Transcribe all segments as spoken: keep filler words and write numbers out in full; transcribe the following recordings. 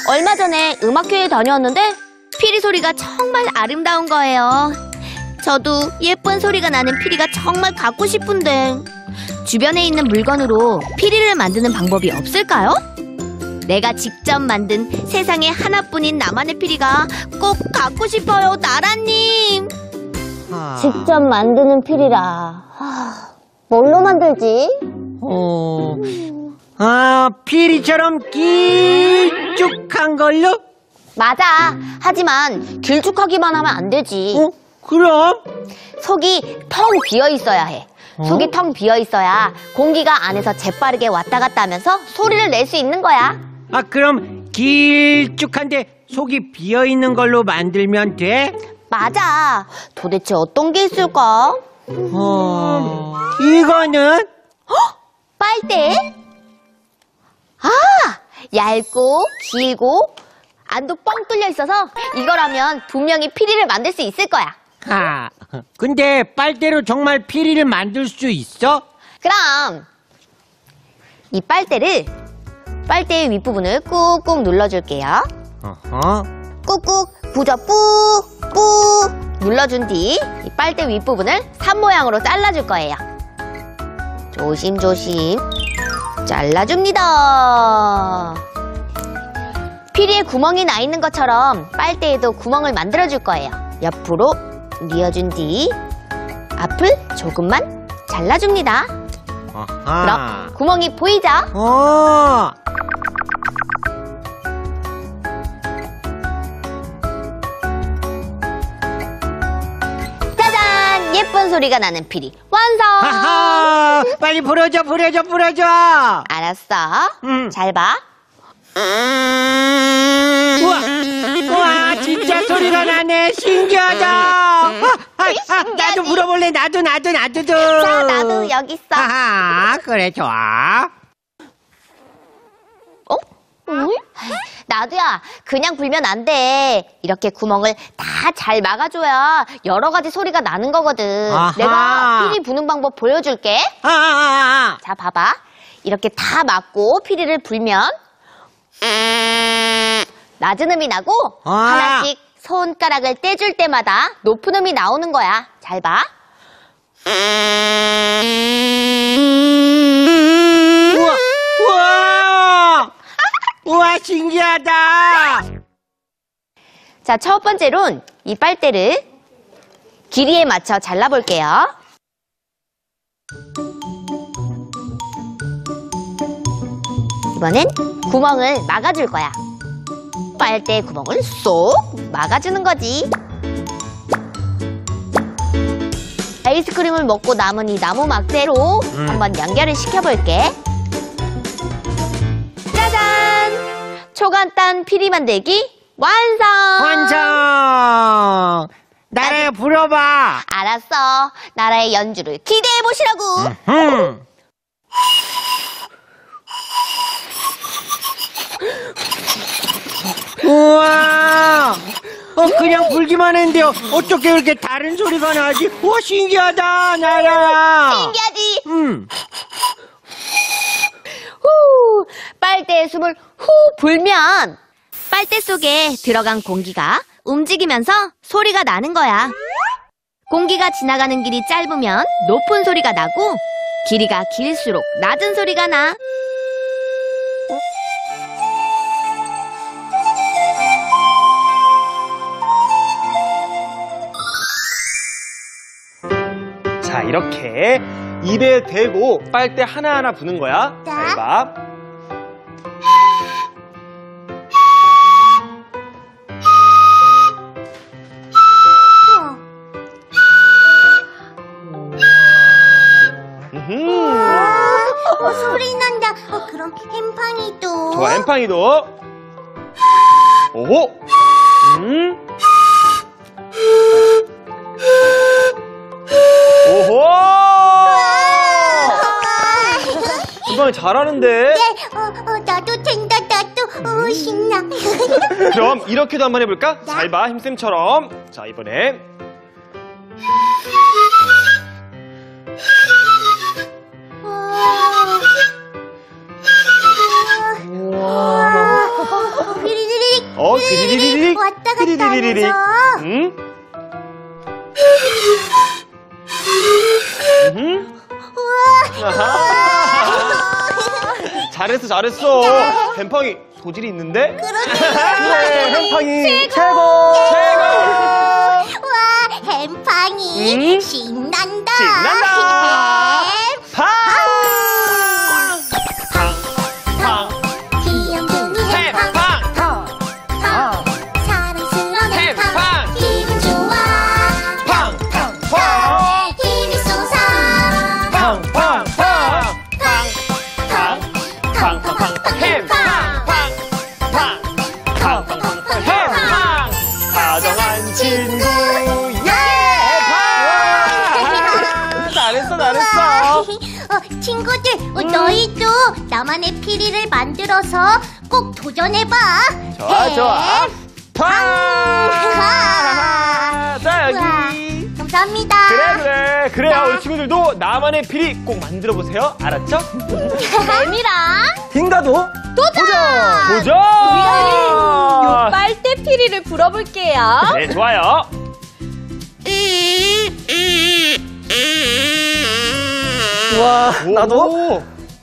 얼마 전에 음악회에 다녀왔는데 피리 소리가 정말 아름다운 거예요. 저도 예쁜 소리가 나는 피리가 정말 갖고 싶은데 주변에 있는 물건으로 피리를 만드는 방법이 없을까요? 내가 직접 만든 세상에 하나뿐인 나만의 피리가 꼭 갖고 싶어요, 나라님. 아... 직접 만드는 피리라. 하... 뭘로 만들지? 어... 아, 피리처럼 길쭉한 걸로? 맞아. 하지만 길쭉하기만 하면 안 되지. 어? 그럼? 속이 텅 비어 있어야 해. 어? 속이 텅 비어 있어야 공기가 안에서 재빠르게 왔다 갔다 하면서 소리를 낼 수 있는 거야. 아, 그럼 길쭉한데 속이 비어있는 걸로 만들면 돼? 맞아. 도대체 어떤 게 있을까? 어... 이거는? 헉! 빨대? 아! 얇고 길고 안도 뻥 뚫려 있어서 이거라면 분명히 피리를 만들 수 있을 거야. 아, 근데 빨대로 정말 피리를 만들 수 있어? 그럼 이 빨대를 빨대의 윗부분을 꾹꾹 눌러줄게요. 어허. 꾹꾹 부저 꾹꾹 눌러준 뒤 이 빨대 윗부분을 산 모양으로 잘라줄 거예요. 조심조심 잘라줍니다. 피리에 구멍이 나 있는 것처럼 빨대에도 구멍을 만들어줄 거예요. 옆으로 뉘어준 뒤 앞을 조금만 잘라줍니다. 아하. 그럼 구멍이 보이죠? 어. 짜잔! 예쁜 소리가 나는 피리 완성! 하하. 빨리 불어줘, 불어줘, 불어줘. 알았어. 음. 잘 봐. 우와, 우와, 진짜 소리가 나네. 신기하다. 아, 아, 아, 나도 불어볼래. 나도, 나도, 나도. 자, 나도 여기 있어. 하하, 그래, 좋아. 어? 응? 나도야, 그냥 불면 안 돼. 이렇게 구멍을 다 잘 막아줘야 여러 가지 소리가 나는 거거든. 아하. 내가 피리 부는 방법 보여줄게. 아, 아, 아, 자, 봐봐. 이렇게 다 막고 피리를 불면 낮은 음이 나고 아. 하나씩 손가락을 떼줄 때마다 높은 음이 나오는 거야. 잘 봐. 우와, 우와, 우와, 신기하다. 자, 첫 번째로는 이 빨대를 길이에 맞춰 잘라볼게요. 이번엔 구멍을 막아줄 거야. 빨대 구멍을 쏙 막아주는 거지. 아이스크림을 먹고 남은 이 나무 막대로 음. 한번 연결을 시켜볼게. 짜잔! 초간단 피리 만들기 완성! 완성! 나라야, 불어봐. 알았어. 나라의 연주를 기대해보시라고. 음. 우와! 어, 그냥 불기만 했는데요. 어떻게 이렇게 다른 소리가 나지? 우와, 신기하다, 나라야. 신기하지? 음. 후! 빨대에 숨을 후 불면 빨대 속에 들어간 공기가 움직이면서 소리가 나는 거야. 공기가 지나가는 길이 짧으면 높은 소리가 나고 길이가 길수록 낮은 소리가 나. 자, 이렇게 입에 대고 빨대 하나하나 부는 거야. 네. 잘 봐. 어, 소리 난다. 어, 그럼 햄팡이도. 좋아, 햄팡이도. 오호. 음. 오호. 이번에 잘하는데. 네, 어, 어, 나도 된다, 나도. 어, 신나. 그럼 이렇게도 한번 해볼까? 잘 봐, 힘쌤처럼. 자, 이번에. 우와. 피리들이 어, 그리리리리. 왔다 갔다 그리리리리. 하면서. 응? 응? 우와. 아하. 잘했어, 잘했어. 햄팡이 소질이 있는데? 그래, 햄팡이 최고! 최고! 와, 햄팡이 응? 신난다. 신난다. 팡! 팡. 귀염둥이 햄팡. 팡! 팡. 사랑스러운 햄팡. 햄팡. 기분 좋아. 팡! 팡! 팡! 힘이 솟아. 팡! 팡! 팡! 팡! 팡! 팡! 팡! 팡! 햄팡! 팡! 팡! 팡! 팡! 팡! 햄팡! 다정한 친구 예! 팡! 잘했어, 잘했어. 어, 친구들, 어, 너희도 나만의 피리를 만들어서 꼭 도전해봐. 좋아, 햄. 좋아. 팡! 자, 우와, 여기. 감사합니다. 그래, 그래. 그래요. 우리 친구들도 나만의 피리 꼭 만들어 보세요. 알았죠? 뱀이랑 딩가도 도전! 도전! 요 빨대 피리를 불어볼게요. 네, 좋아요. 와, 나도? 오.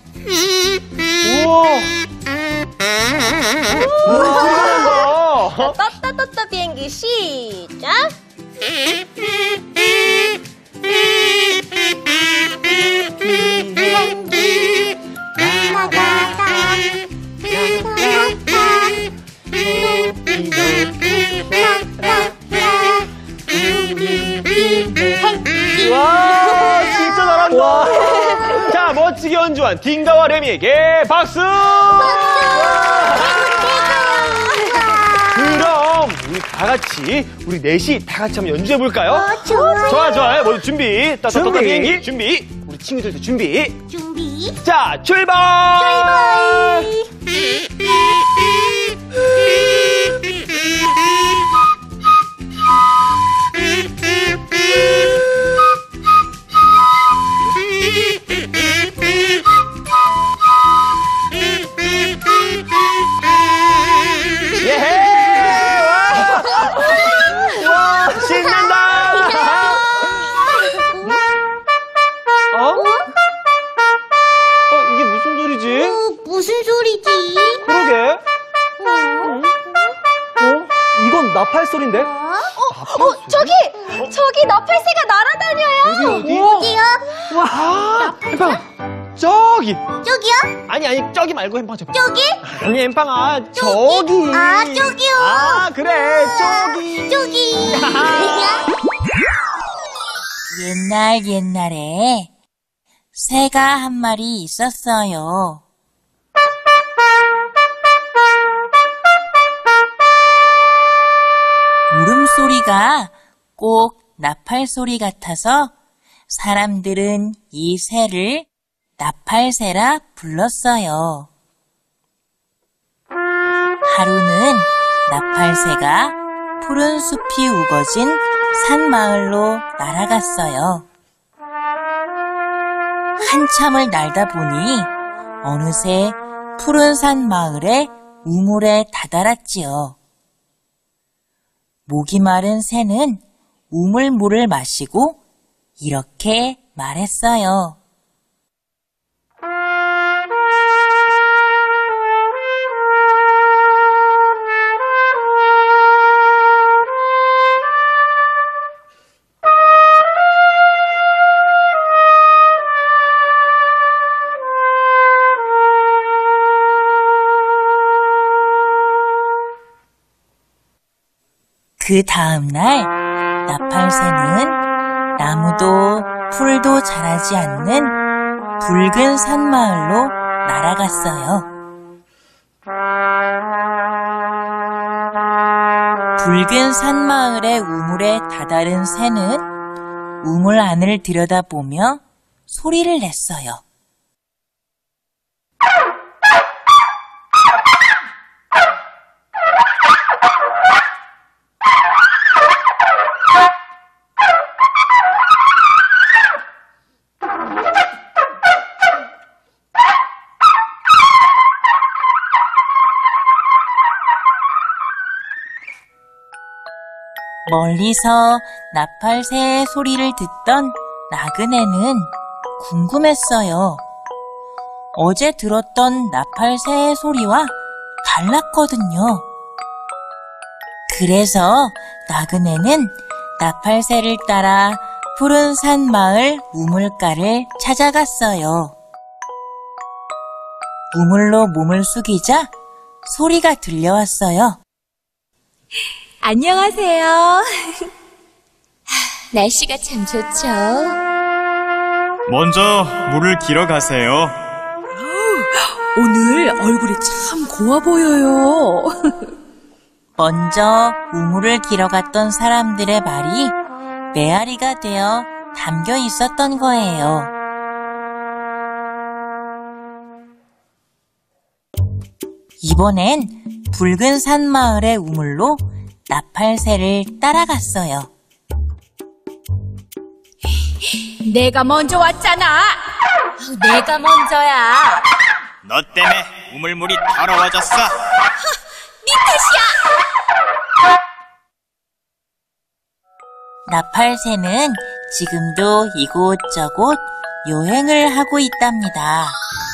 우와. 우와. 떴다 떴다 비행기 시작. 비행기 날아가다 날아가다 높이 높이 날아가 우리 비행기. 와, 진짜 잘한다. 자, 멋지게 연주한 딩가와 레미에게 박수! 그럼 우리 다 같이 우리 넷이 다 같이 한번 연주해 볼까요? 어, 좋아. 좋아, 좋아요. 모두 준비. 따따따 준비. 비행기 준비. 우리 친구들도 준비. 준비. 자, 출발! 예헤! 와! 와, 신난다! 어? 어, 이게 무슨 소리지? 어, 무슨 소리지? 그러게. 어? 이건 나팔 소린데? 어? 어, 저기 저기 나팔새가 날아다녀요. 어디, 어디? 어디요? 와, 아, 햄팡. 저기. 저기요? 아니, 아니, 저기 말고 햄팡 저기. 저기? 아니, 햄팡아, 저기. 아, 저기요. 아, 그래, 저기. 저기. 옛날 옛날에 새가 한 마리 있었어요. 울음소리가 꼭 나팔소리 같아서 사람들은 이 새를 나팔새라 불렀어요. 하루는 나팔새가 푸른 숲이 우거진 산마을로 날아갔어요. 한참을 날다 보니 어느새 푸른 산마을의 우물에 다다랐지요. 목이 마른 새는 우물물을 마시고 이렇게 말했어요. 그 다음날 나팔새는 나무도 풀도 자라지 않는 붉은 산마을로 날아갔어요. 붉은 산마을의 우물에 다다른 새는 우물 안을 들여다보며 소리를 냈어요. 멀리서 나팔새의 소리를 듣던 나그네는 궁금했어요. 어제 들었던 나팔새의 소리와 달랐거든요. 그래서 나그네는 나팔새를 따라 푸른 산 마을 우물가를 찾아갔어요. 우물로 몸을 숙이자 소리가 들려왔어요. 안녕하세요. 날씨가 참 좋죠. 먼저 물을 길어 가세요. 오늘 얼굴이 참 고와 보여요. 먼저 우물을 길어 갔던 사람들의 말이 메아리가 되어 담겨 있었던 거예요. 이번엔 붉은 산 마을의 우물로 나팔새를 따라갔어요. 내가 먼저 왔잖아. 내가 먼저야. 너 때문에 우물물이 더러워졌어. 네 탓이야. 나팔새는 지금도 이곳저곳 여행을 하고 있답니다.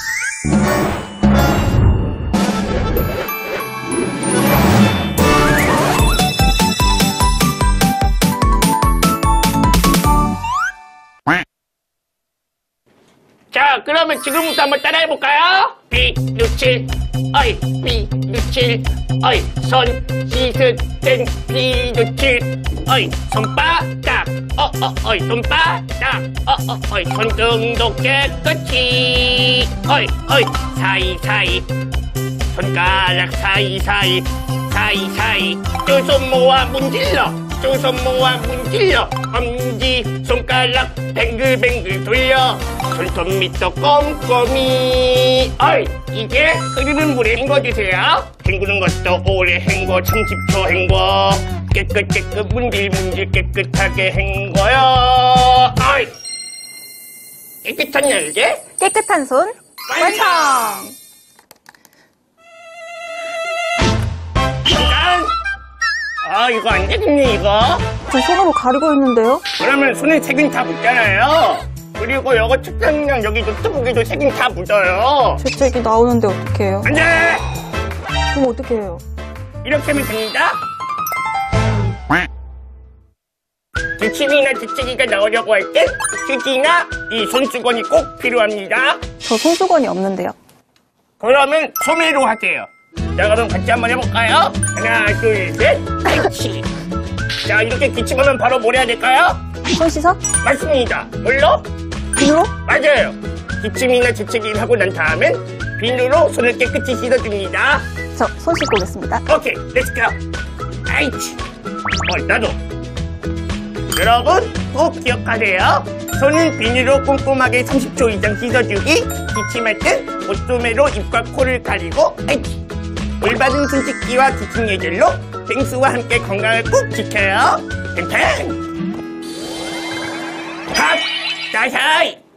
자, 그러면 지금부터 한번 따라해볼까요? 비누칠, 어이, 비누칠, 어이, 손 씻을 땐 비누칠, 어이, 손바닥, 어, 어, 어이, 손바닥, 어, 어, 어이, 손등도 깨끗이, 어이, 어이, 사이사이, 손가락 사이사이, 사이사이, 두 손 모아 문질러, 두 손 모아 문질러, 엄지, 손가락, 뱅글뱅글 돌려, 손톱 밑도 꼼꼼히. 어이, 이제 흐르는 물에 헹궈주세요. 헹구는 것도 오래 헹궈, 삼십 초 헹궈. 깨끗 깨끗 문질문질 깨끗하게 헹궈요. 어이, 깨끗한 날개, 깨끗한 손 완성! 인간. 아, 이거 안 되겠네, 이거. 저 손으로 가리고 있는데요? 그러면 손에 색은 다 묻잖아요. 그리고 여거 책상이랑 여기 노트북에도 색은 다 묻어요. 재채기 나오는데 어떻게 해요? 안 돼! 그럼 어떻게 해요? 이렇게 하면 됩니다. 기침이나 재채기가 나오려고 할 땐 휴지나 이 손수건이 꼭 필요합니다. 저 손수건이 없는데요. 그러면 소매로 하세요. 자, 그럼 같이 한번 해볼까요? 하나, 둘, 셋, 그렇지. 자, 이렇게 기침하면 바로 뭘 해야 될까요? 손 씻어? 맞습니다. 물로? 비누로? 맞아요. 기침이나 재채기를 하고 난 다음엔 비누로 손을 깨끗이 씻어줍니다. 저 손 씻고 오겠습니다. 오케이, 렛츠고. 아이치. 어, 나도. 여러분, 꼭 기억하세요. 손은 비누로 꼼꼼하게 삼십 초 이상 씻어주기. 기침할 땐 옷소매로 입과 코를 가리고. 아이치. 올바른 손 씻기와 기침 예절로 펭수와 함께 건강을 꼭 지켜요. 팽팽. 핫! 나샤이!